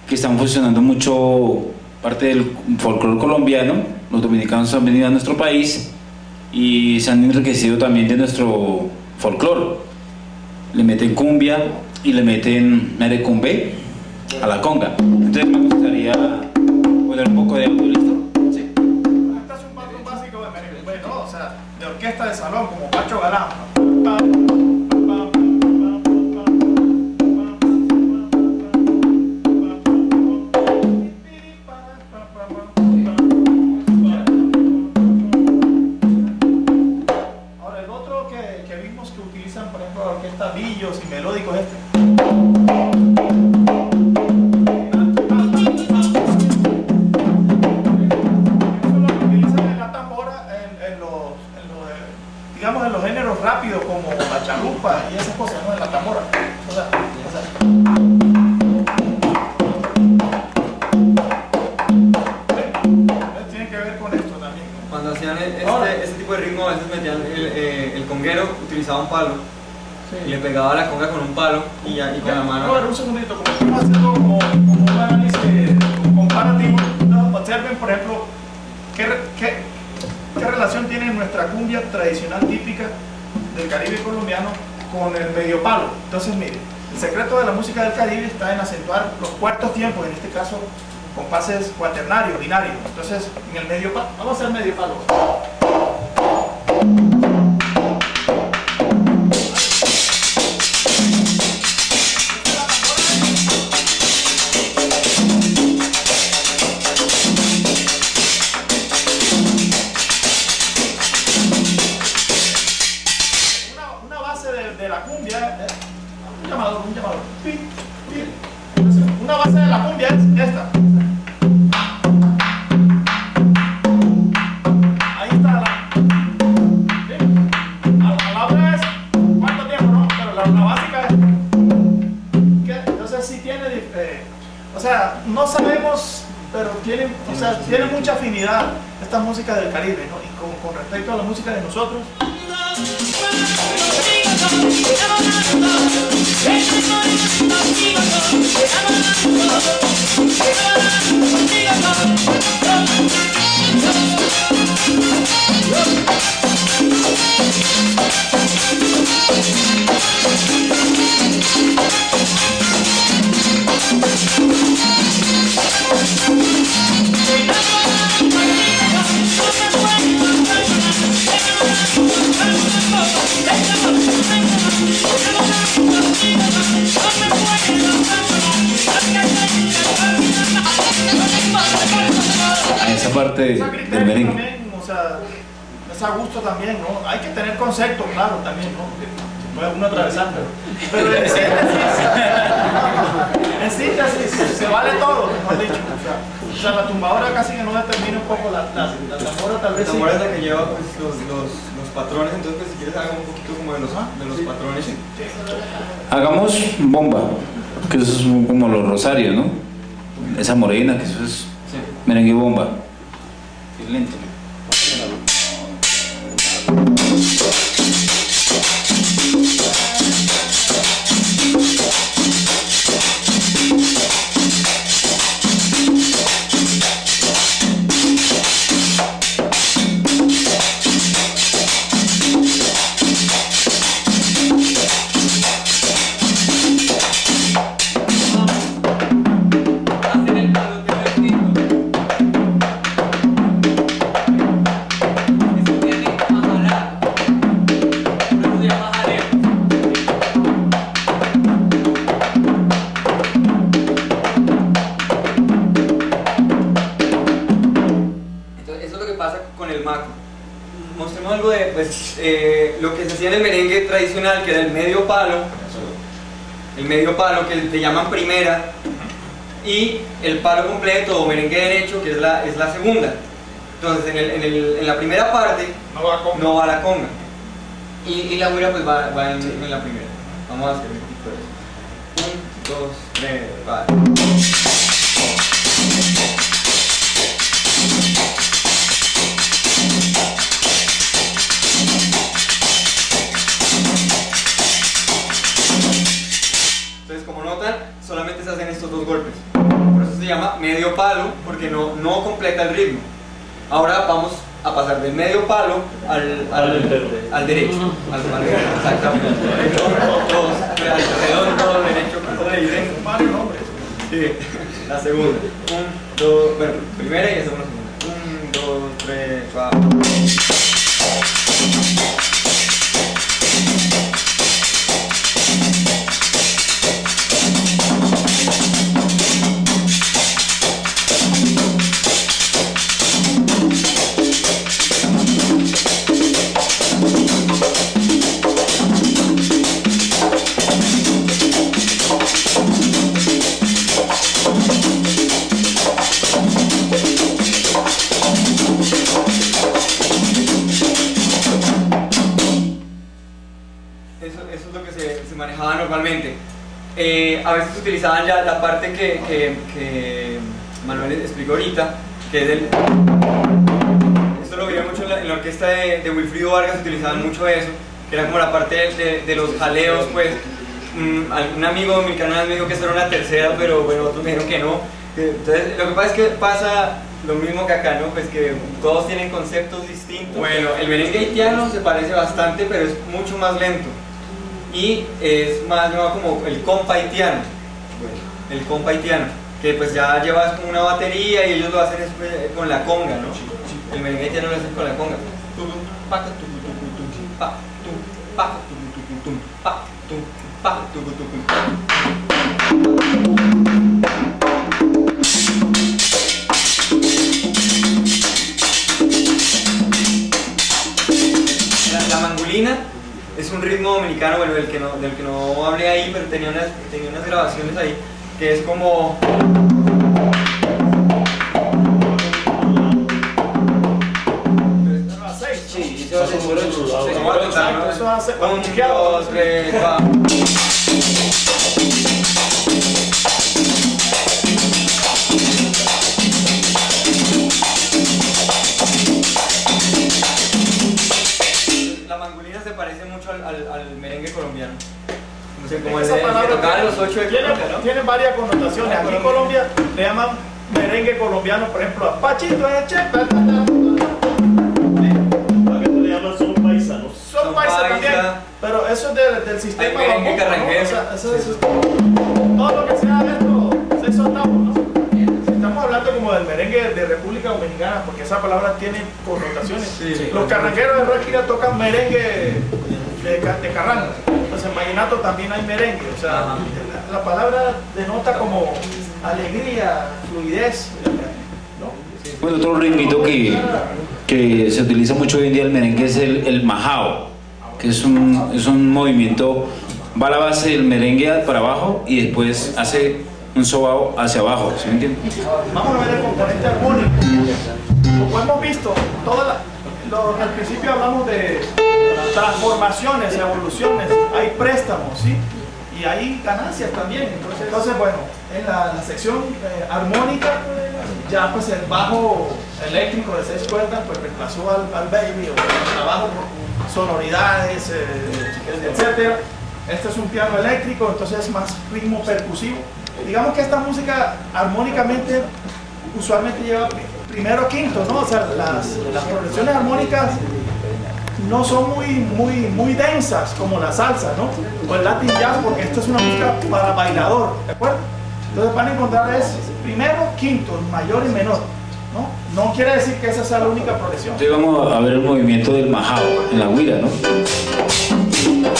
que están fusionando mucho parte del folclore colombiano. Los dominicanos han venido a nuestro país y se han enriquecido también de nuestro folclore. Le meten cumbia y le meten merecumbe a la conga. Entonces me gustaría poner un poco de audio, ¿listo? Sí. Este es un patrón básico de merecumbe, ¿no? O sea, de orquesta de salón, como Pacho Galán. Ahora, el otro que vimos que utilizan, por ejemplo, la orquesta Billos y melódicos digamos en los géneros rápidos como la chalupa y esas cosas, ¿no? En la tambora. Tiene que ver con esto también. Cuando hacían este tipo de ritmo, a veces metían el conguero, utilizaba un palo, sí, y le pegaba la conga con un palo y con la mano. A ver, un segundito, como estamos haciendo como un análisis comparativo, ¿no? Observen, por ejemplo, ¿qué relación tiene nuestra cumbia tradicional típica del Caribe colombiano con el medio palo? Entonces, miren, el secreto de la música del Caribe está en acentuar los cuartos tiempos, en este caso compases cuaternarios, binarios. Entonces, en el medio palo, vamos a hacer medio palo. De la cumbia, un llamador, pi, pi. Una base de la cumbia es esta. Ahí está la otra es cuánto tiempo, ¿no? Pero la básica es que, entonces sí tiene, o sea, no sabemos, pero tiene, o sea, tiene mucha afinidad esta música del Caribe, ¿no? Y con respecto a la música de nosotros. Esa parte del merengue también, o sea, es a gusto también, ¿no? Hay que tener concepto, claro, también, ¿no? Porque se puede uno atravesar, pero en síntesis, se vale todo, mejor dicho. O sea, la tumbadora casi que no determina un poco la tambora, tal vez. La tambora es la que lleva pues, los patrones, entonces pues, si quieres haga un poquito como de los patrones. Sí. Hagamos bomba, que eso es como los rosarios, ¿no? Esa morena, que eso es, sí, merengue bomba. Es lento. Mostremos algo de pues, lo que se hacía en el merengue tradicional, que era el medio palo que le llaman primera, y el palo completo o merengue derecho, que es la segunda. Entonces en la primera parte no va la conga y la guira pues va en la primera. Vamos a hacer un poquito de eso. 1, 2, 3, va. Entonces, como notan, solamente se hacen estos dos golpes. Por eso se llama medio palo porque no completa el ritmo. Ahora vamos a pasar del medio palo al derecho, exactamente. Al redondo, derecho, ¿cómo le dicen? Sí, la segunda. 1, 2, bueno, primera y la segunda. 1, 2, 3, 4. Eso es lo que se manejaba normalmente. A veces utilizaban ya la parte que Manuel explicó ahorita, que es el... Esto lo veía mucho en la orquesta de Wilfrido Vargas, utilizaban mucho eso, que era como la parte de los jaleos, pues. Un amigo de mi canal me dijo que eso era una tercera, pero bueno, otros me dijeron que no. Entonces, lo que pasa es que pasa lo mismo que acá, ¿no? Pues que todos tienen conceptos distintos. Bueno, el merengue haitiano se parece bastante, pero es mucho más lento. Y es más llamado como el compa haitiano. El compa haitiano, que pues ya llevas como una batería y ellos lo hacen con la conga, ¿no? El merengue haitiano lo hacen con la conga. La mangolina es un ritmo dominicano, bueno, del que no hablé ahí, pero tenía unas grabaciones ahí, que es como... Sí, eso hace por 8. Vamos a contar, ¿no? Eso hace 1, 2, 3, 4. La mangolina se parece mucho al merengue colombiano. No sé, como el de tocar los 8 de Colombia, ¿no? Tiene varias connotaciones. Aquí en Colombia le llaman merengue colombiano, por ejemplo, a Pachito Eche. Son paisas también, pero eso es del sistema merengue carranguero. Eso es todo lo que sea de esto, 6 octavos, ¿no? Estamos hablando como del merengue de República Dominicana, porque esa palabra tiene connotaciones. Sí. Los carrangueros de Ráquira tocan merengue de carranga. Entonces en vallenato también hay merengue, o sea, la palabra denota como alegría, fluidez, ¿no? Bueno, otro ritmito que se utiliza mucho hoy en día el merengue es el majao, que es un movimiento, va a la base del merengue para abajo y después hace un sobao hacia abajo, ¿sí me entiendes? Vamos a ver el componente armónico. Como hemos visto, al principio hablamos de transformaciones, evoluciones, hay préstamos, ¿sí? Y hay ganancias también. Entonces bueno, en la sección armónica, ya pues el bajo eléctrico de 6 cuerdas pues reemplazó al baby, o el trabajo por sonoridades, etcétera. Este es un piano eléctrico, entonces es más ritmo percusivo. Digamos que esta música armónicamente usualmente lleva primero quinto, ¿no? O sea, las progresiones armónicas no son muy densas como la salsa, ¿no? O el Latin jazz, porque esta es una música para bailador, ¿de acuerdo? Entonces van a encontrar es primero, quinto, mayor y menor, ¿no? No quiere decir que esa sea la única progresión. Entonces vamos a ver el movimiento del majao en la guira, ¿no?